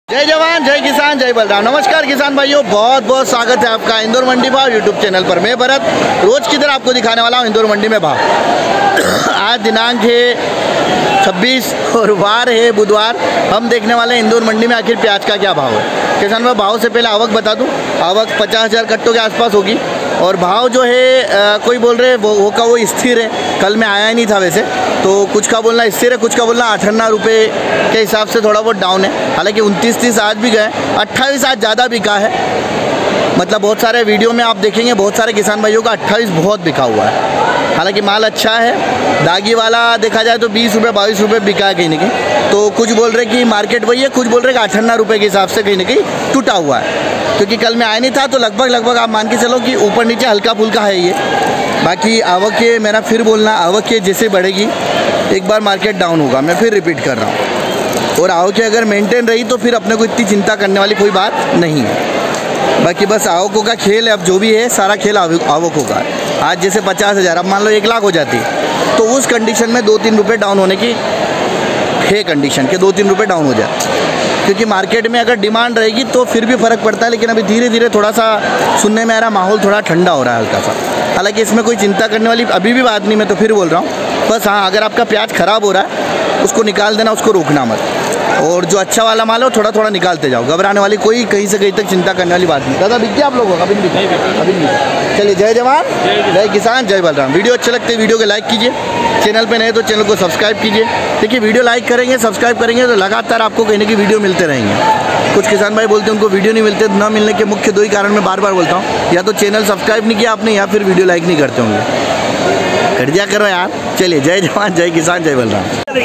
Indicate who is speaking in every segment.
Speaker 1: जय जवान जय किसान जय बलराम। नमस्कार किसान भाइयों, बहुत बहुत स्वागत है आपका इंदौर मंडी भाव यूट्यूब चैनल पर। मैं भरत रोज की तरह आपको दिखाने वाला हूँ इंदौर मंडी में भाव। आज दिनांक है 26 और वार है बुधवार। हम देखने वाले हैं इंदौर मंडी में आखिर प्याज का क्या भाव है। किसान भाई भाव से पहले आवक बता दूँ, आवक 50,000 कट्टों के आसपास होगी और भाव जो है कोई बोल रहे वो का वो स्थिर है। कल में आया ही नहीं था वैसे, तो कुछ का बोलना स्थिर है, कुछ का बोलना 58 रुपये के हिसाब से थोड़ा बहुत डाउन है। हालांकि 29-30 आज भी गए, 28 आज ज़्यादा बिका है। मतलब बहुत सारे वीडियो में आप देखेंगे बहुत सारे किसान भाइयों का 28 बहुत बिका हुआ है। हालांकि माल अच्छा है, दागी वाला देखा जाए तो 20 रुपये 22 रुपये बिका है कहीं ना कहीं। तो कुछ बोल रहे कि मार्केट वही है, कुछ बोल रहे कि 58 रुपये के हिसाब से कहीं ना कहीं टूटा हुआ है, क्योंकि कल में आया नहीं था। तो लगभग आप मान के चलो कि ऊपर नीचे हल्का फुल्का है ये। बाकी आवक के मेरा फिर बोलना, आवक के जैसे बढ़ेगी एक बार मार्केट डाउन होगा, मैं फिर रिपीट कर रहा हूँ। और आवक अगर मेंटेन रही तो फिर अपने को इतनी चिंता करने वाली कोई बात नहीं है। बाकी बस आवकों का खेल है, अब जो भी है सारा खेल आवकों का है। आज जैसे 50,000 अब मान लो 1 लाख हो जाती तो उस कंडीशन में 2-3 रुपये डाउन होने की है कंडीशन के 2-3 रुपये डाउन हो जाए, क्योंकि मार्केट में अगर डिमांड रहेगी तो फिर भी फ़र्क पड़ता है। लेकिन अभी धीरे धीरे थोड़ा सा सुनने में आ रहा माहौल थोड़ा ठंडा हो रहा है हल्का सा। हालांकि इसमें कोई चिंता करने वाली अभी भी बात नहीं, मैं तो फिर बोल रहा हूँ। बस हाँ, अगर आपका प्याज ख़राब हो रहा है उसको निकाल देना, उसको रोकना मत। और जो अच्छा वाला माल है थोड़ा थोड़ा निकालते जाओ, घबराने वाली कोई कहीं से कहीं तक चिंता करने वाली बात नहीं। दादा बिक गया आप लोगों का? अभी नहीं। चलिए, जय जवान जय किसान जय बलराम। वीडियो अच्छे लगते हैं वीडियो को लाइक कीजिए, चैनल पे नए तो चैनल को सब्सक्राइब कीजिए। देखिए वीडियो लाइक करेंगे सब्सक्राइब करेंगे तो लगातार आपको कहीं ना कहीं वीडियो मिलते रहेंगे। कुछ किसान भाई बोलते हैं उनको वीडियो नहीं मिलते, ना मिलने के मुख्य 2 ही कारण मैं बार बार बोलता हूँ, या तो चैनल सब्सक्राइब नहीं किया आपने या फिर वीडियो लाइक नहीं करते होंगे। कर दिया करो यार। चलिए, जय जवान जय किसान जय बलराम।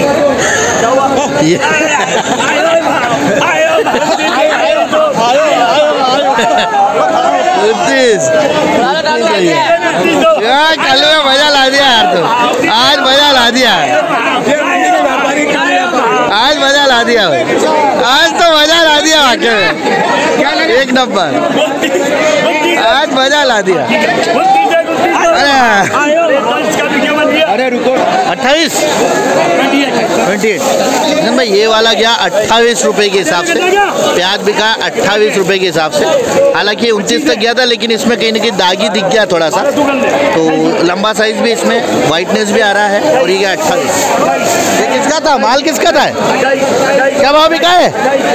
Speaker 1: कल में मजा ला दिया यार, तो आज मजा ला दिया, आज मजा ला दिया भाई, आज तो मजा ला दिया वाकई में, 1 नंबर। आज मजा ला दिया। अरे रुको, 28 भाई ये वाला गया 28 रुपये के हिसाब से। प्याज बिका 28 रुपये के हिसाब से। हालांकि 29 तक गया था, लेकिन इसमें कहीं ना कहीं दागी दिख गया थोड़ा सा, तो लंबा साइज भी इसमें वाइटनेस भी आ रहा है। और ये गया 28। ये किसका था माल, किसका था? क्या भाव बिका है?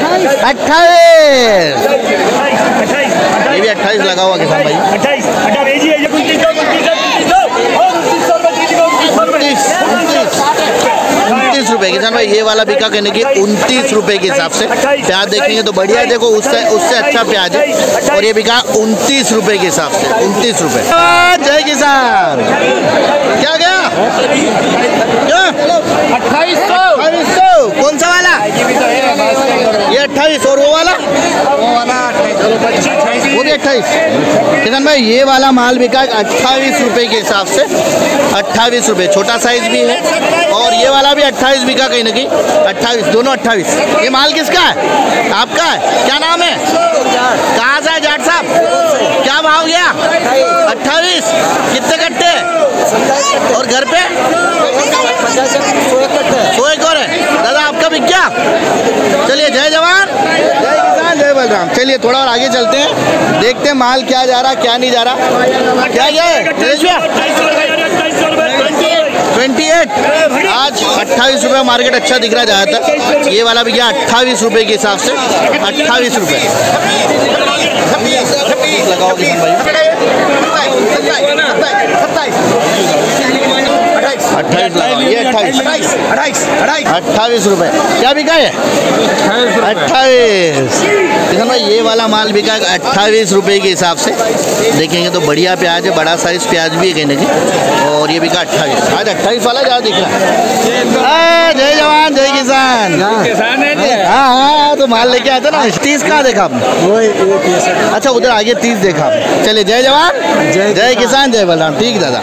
Speaker 1: 28। ये भी 28 लगा हुआ किसान भाई। 29 रुपये किसान भाई ये वाला बिका कहने की 29 रुपये के हिसाब से। प्याज देखेंगे तो बढ़िया है, देखो उससे अच्छा प्याज है। और ये बिका 29 रुपये के हिसाब से, 29 रुपये। जय किसान। क्या गया? 2800। कौन सा वाला? ये 28 और वो वाला? वो भी 28। किसान भाई ये वाला माल बिका 28 रुपये के हिसाब से। 28 रुपये, छोटा साइज भी है। और ये वाला भी 28 बिका कहीं ना कहीं, 28, दोनों 28। ये माल किसका है? आपका है? क्या नाम है? कहाँ से है जाट साहब? क्या भाव गया? 28। कितने कट्टे? और घर पे 100 और है। दादा आपका बिक गया? चलिए, जय जवान जय किसान जय बलराम। चलिए थोड़ा और आगे चलते हैं, देखते हैं माल क्या जा रहा क्या नहीं जा रहा। क्या है 28। आज 28 रुपये मार्केट अच्छा दिख रहा है ज़्यादातर। ये वाला भी गया 28 रुपये के हिसाब से, 28 रुपये लगाओ किसान भाई। 28 लगाओ, ये 28 रुपये। क्या बिका है? 28। किसान भाई ये वाला माल बिका 28 रुपये के हिसाब से। देखेंगे तो बढ़िया प्याज है, बड़ा साइज प्याज भी है कहीं ना कहीं। और ये बिका 28। आज 28 वाला ज़्यादा दिख रहा है। जय जवान जय किसान। हाँ हाँ, तो माल लेके आए थे ना। 30 कहाँ देखा आपने? अच्छा, उधर आगे 30 देखा आपने। चलिए, जय जवान जय किसान जय बलराम। ठीक दादा।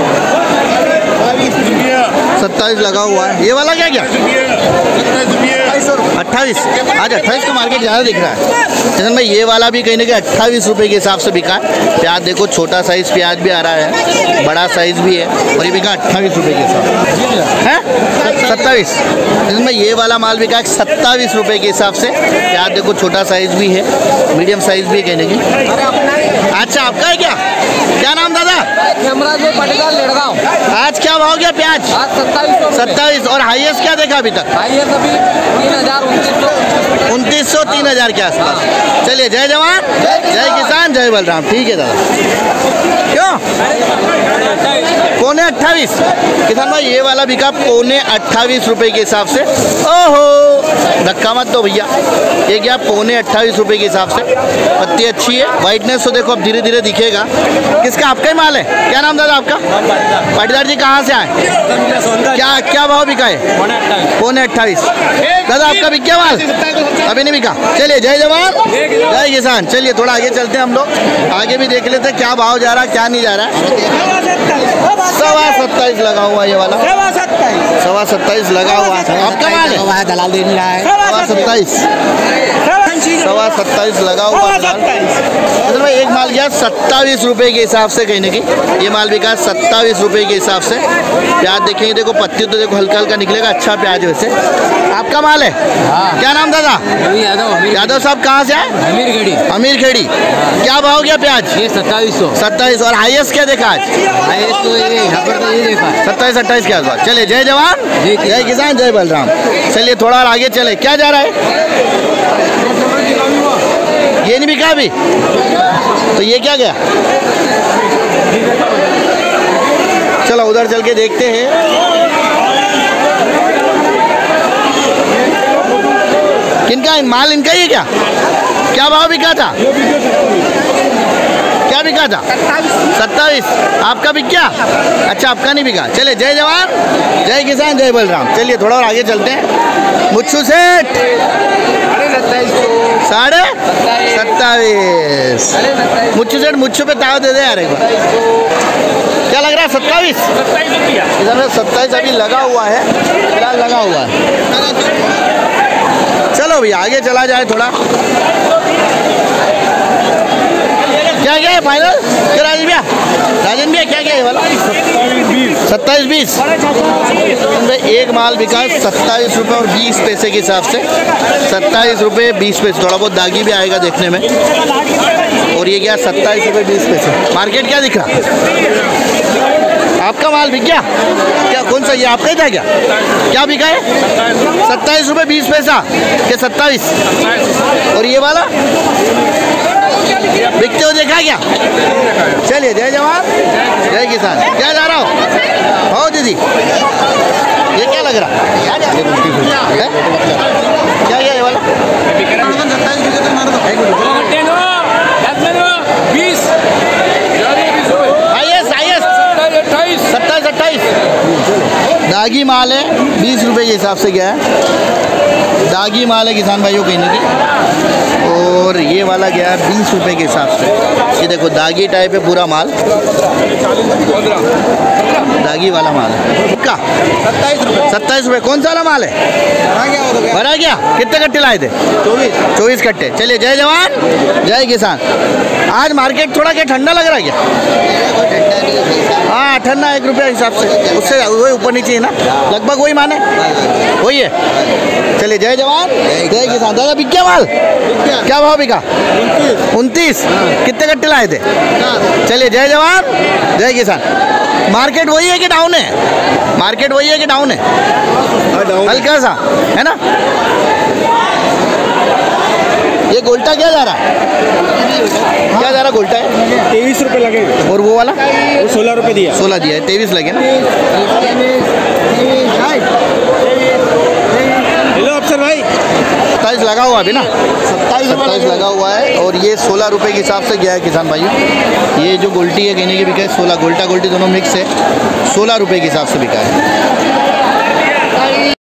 Speaker 1: 27 लगा हुआ है। ये वाला क्या? 28। आज 28 का मार्केट ज़्यादा दिख रहा है किसान भाई। ये वाला भी कहीं ना कहीं 28 रुपये के हिसाब से बिका है। प्याज देखो, छोटा साइज़ प्याज भी आ रहा है, बड़ा साइज़ भी है, और ये बिका 28 रुपये के हिसाब है। 27 किसान भाई। ये वाला माल बिका 27 रुपये के हिसाब से। प्याज देखो, छोटा साइज़ भी है, मीडियम साइज़ भी है कहीं ना कहीं। अच्छा, आपका है क्या? क्या नाम दादा? आज क्या भाव गया प्याज? 27। और हाईएस्ट क्या देखा अभी तक? 2900 3000 के आसपास। चलिए, जय जवान जय किसान जय बलराम। ठीक है दादा। क्यों 28.25 किसान भाई? ये वाला बिका 28.25 रुपये के हिसाब से। ओहो, धक्का मत दो भैया, ये क्या 28.25 रुपये के हिसाब से। पत्ती अच्छी है, वाइटनेस तो देखो अब धीरे धीरे दिखेगा। किसका? आपका ही माल है? क्या नाम दादा आपका? पाटीदार जी। कहाँ से आए? क्या भाव बिका है? 28.25। दादा आपका बिक गया माल? अभी नहीं बिका। चलिए, जय जवान जय किसान। चलिए, थोड़ा आगे चलते हैं हम लोग, आगे भी देख लेते हैं क्या भाव जा रहा है, क्या नहीं जा रहा है। 27.25 लगा हुआ ये वाला। 27.25 लगा हुआ है। आपका माल है? दलाल दे नहीं रहा है। 27.25 लगा हुआ है। एक माल गया 27 रुपये के हिसाब से कहीं ना कहीं। ये माल बिका 27 रुपये के हिसाब से। प्याज देखेंगे, देखो पत्ती तो देखो हल्का हल्का निकलेगा, अच्छा प्याज वैसे। आपका माल है? क्या नाम दादा? यादव साहब। कहाँ से आए? अमीर खेड़ी। क्या भाव गया प्याज? 27। और हाईएस्ट क्या देखा आज? 27-28 के आसपास। चलिए, जय जवान जय किसान जय बलराम। चलिए, थोड़ा और आगे चले। क्या जा रहा है? ये नहीं बिका अभी, तो ये क्या गया? चलो उधर चल के देखते हैं। किनका माल? इनका ही है क्या? क्या भाव बिका था? क्या बिका था? 27। आपका बिक गया? अच्छा, आपका नहीं बिका। चलिए, जय जवान जय किसान जय बलराम। चलिए, थोड़ा और आगे चलते हैं। मुच्छू सेठ 27.5। मुच्छू सेठ, मुच्छू पे ताव दे दे यार एक बार। क्या लग रहा है? 27। इधर में 27 अभी लगा हुआ है, फिलहाल लगा हुआ है। चलो भैया, आगे चला जाए थोड़ा। क्या है फाइनल? क्या राजन भैया? राजन भैया क्या है वाला? 27-20। एक माल बिका 27 रुपये और 20 पैसे के हिसाब से। 27 रुपये 20 पैसे। थोड़ा बहुत दागी भी आएगा देखने में। और ये क्या 27 रुपये 20 पैसे। मार्केट क्या दिख रहा? आपका माल बिक गया क्या? कौन सा? ये आपका ही था क्या? क्या बिका है? 27 रुपये 20 पैसा क्या? 27। और ये वाला बिकते हो देखा क्या? चलिए, जय जवान जय किसान। क्या जा रहा हो? हो दीदी, ये क्या लग रहा है? क्या ये वाला? 27-28 दागी माल है। 20 रुपये के हिसाब से गया है। दागी माल है किसान भाइयों कहने की। और ये वाला गया है 20 रुपये के हिसाब से। ये देखो दागी टाइप है पूरा माल, दागी वाला माल है। का 27 रुपये। कौन सा वाला माल है? भरा गया। कितने कट्टे लाए थे? 24 कट्टे। चलिए, जय जवान जय किसान। आज मार्केट थोड़ा क्या ठंडा लग रहा है क्या? हाँ, ठंडा 1 रुपया हिसाब से, उससे वही ऊपर नीचे है ना, लगभग वही माने, वही है। चलिए, जय जवान जय किसान। दादा बिक गया माल? क्या भाव बिका? 29। कितने कट्टे लाए थे? चलिए, जय जवान जय किसान। मार्केट वही है कि डाउन है? मार्केट वही है कि डाउन है? हल्का सा है ना। ये गोल्टा क्या जा रहा है? क्या जा रहा गोल्टा है?
Speaker 2: 23 रुपये लगेगा।
Speaker 1: और वो वाला?
Speaker 2: वो 16 रुपये दिया।
Speaker 1: 16 दिया है, 23 लगे ना।
Speaker 2: हेलो अफसर भाई।
Speaker 1: 27 लगा हुआ अभी ना, 27 लगा हुआ है। और ये 16 रुपये के हिसाब से गया है किसान भाइयों। ये जो गोल्टी है कहने की बिका है 16, गोल्टा गोल्टी दोनों मिक्स है, 16 रुपये के हिसाब से बिका है।